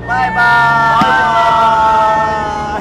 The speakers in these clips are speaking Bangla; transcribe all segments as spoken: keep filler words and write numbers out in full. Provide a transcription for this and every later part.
Bye bye.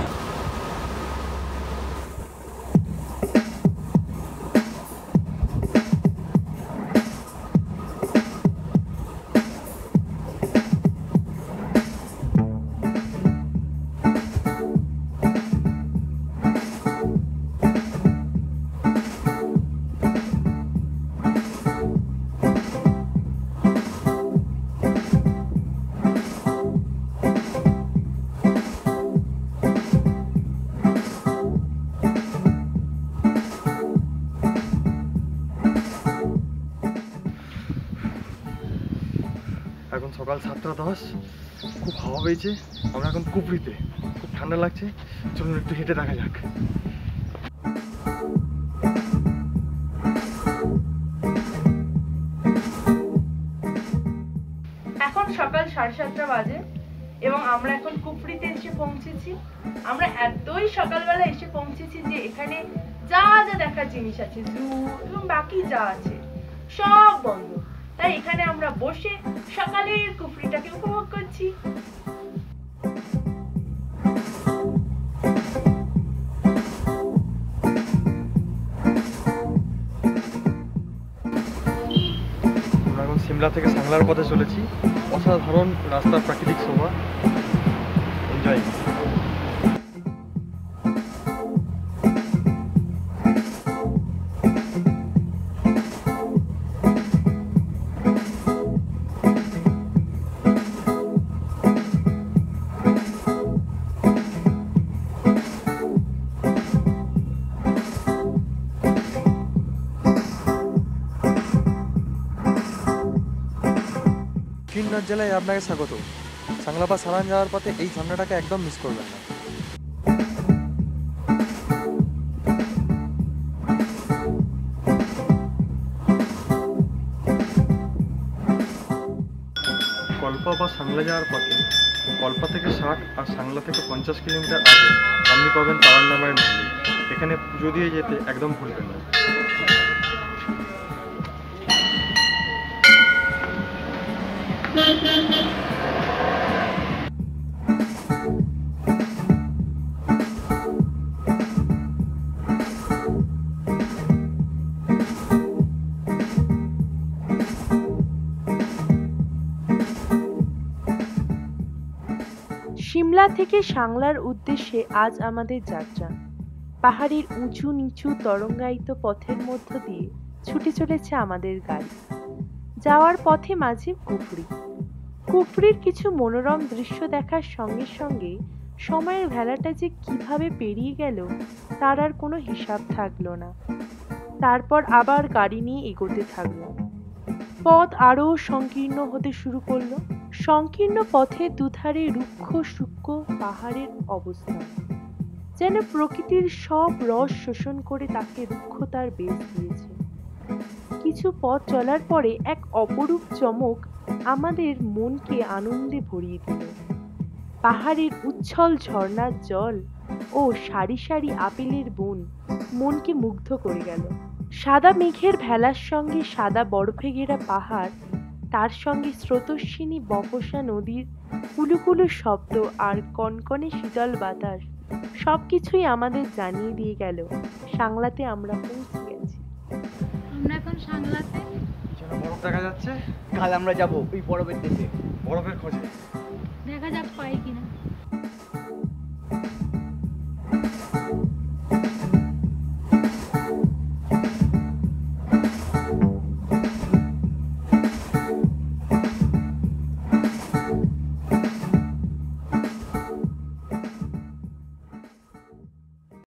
এখন সকাল সাতটা দশ, খুব হাওয়া পেয়েছে, আমরা এখন কুপড়িতে, খুব ঠান্ডা লাগছে, চলুন একটু হেঁটে দেখা যাক। এখন সকাল সাড়ে সাতটা বাজে এবং আমরা এখন কুপড়িতে এসে পৌঁছেছি। আমরা এতই সকালবেলা এসে পৌঁছেছি যে এখানে যা যা দেখার জিনিস আছে, জু এবং বাকি যা আছে সব বন্ধ। তাই এখানে আমরা বসে সকালের কুপড়িটাকে উপভোগ করছি। আমরা এখন সিমলা থেকে সাংলার পথে চলেছি। অসাধারণ রাস্তার প্রাকৃতিক শোভা, এনজয়। কিন্নার জেলায় আপনাকে স্বাগত। সাংলা বা সালান যাওয়ার পথে এই ঝর্ণাটাকে একদম মিস করবেন না। কল্পা বা সাংলা যাওয়ার পথে কল্পা থেকে ষাট আর সাংলা থেকে পঞ্চাশ কিলোমিটার আগে আপনি পাবেন তারার নামের মন্দির। এখানে পুজো দিয়ে যেতে একদম ভুলবেন না। সিমলা থেকে সাংলার উদ্দেশ্যে আজ আমাদের যাত্রা। পাহাড়ের উঁচু নিচু তরঙ্গায়িত পথের মধ্য দিয়ে ছুটে চলেছে আমাদের গাড়ি। যাওয়ার পথে মাঝে কুফরি। কুফরির কিছু মনোরম দৃশ্য দেখার সঙ্গে সঙ্গে সময়ের ভেলাটা যে কিভাবে পেরিয়ে গেল তার আর কোনো হিসাব থাকলো না। তারপর আবার গাড়ি নিয়ে এগোতে থাকলো। পথ আরও সংকীর্ণ হতে শুরু করলো। সংকীর্ণ পথে দুধারে রুক্ষ সূক্ষ্ম পাহাড়ের অবস্থান যেন প্রকৃতির সব রস শোষণ করে তাকে রুক্ষতার বেশ দিয়েছে। কিছু পথ চলার পরে এক অপরূপ চমক আমাদের মনকে আনন্দে ভরিয়ে দিল। পাহাড়ের উচ্ছল ঝর্ণার জল ও সারি সারি আপেলের বন মনকে মুগ্ধ করে গেল। সাদা মেঘের ভেলার সঙ্গে সাদা বরফে ঘেরা পাহাড়, তার সঙ্গে স্রোতস্বিনী বকসা নদীর কুলুকুলু শব্দ আর কনকনে শীতল বাতাস সবকিছুই আমাদের জানিয়ে দিয়ে গেল সাংলাতে আমরা পৌঁছে গেছি। আমরা এখন সাংলাতে, বরফ দেখা যাচ্ছে। কাল আমরা যাব ওই বরফের দেশে, বরফের খোঁজে।